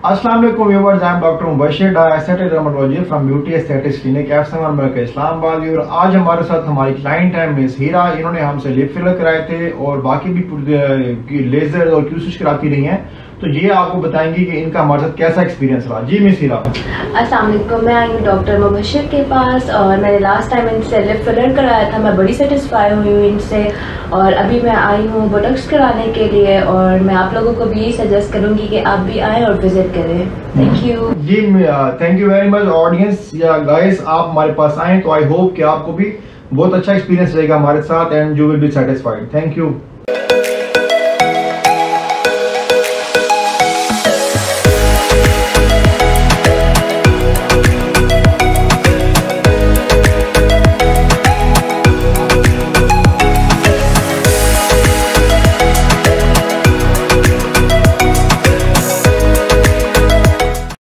अस्सलाम वालेकुम viewers, I am doctor Mubashir aesthetic dermatology from beauty aesthetics clinic Islamabad. और आज हमारे साथ हमारी क्लाइंट है मिस हीरा। इन्होंने हमसे लिप फिलर कराए थे और बाकी भी लेजर और क्यूसिस कराती रही हैं, तो ये आपको बताएंगी कि इनका हमारे साथ कैसा एक्सपीरियंस रहा। जी मिस हीरा। अस्सलाम वालेकुम, मैं आई हूँ डॉक्टर मुबशिर के पास और मैंने लास्ट टाइम इनसे लिप फिलर कराया था। मैं बड़ी सेटिस्फाई हुई हूँ इनसे और अभी मैं आई हूँ बोटॉक्स कराने के लिए और मैं आप लोगों को भी यही सजेस्ट करूँगी कि आप भी आएँ और विजिट करें। थैंक यू जी, thank you very much audience या गाइस, आप हमारे पास आए तो आई होप कि आपको भी बहुत अच्छा एक्सपीरियंस रहेगा हमारे साथ and you will be satisfied. Thank you.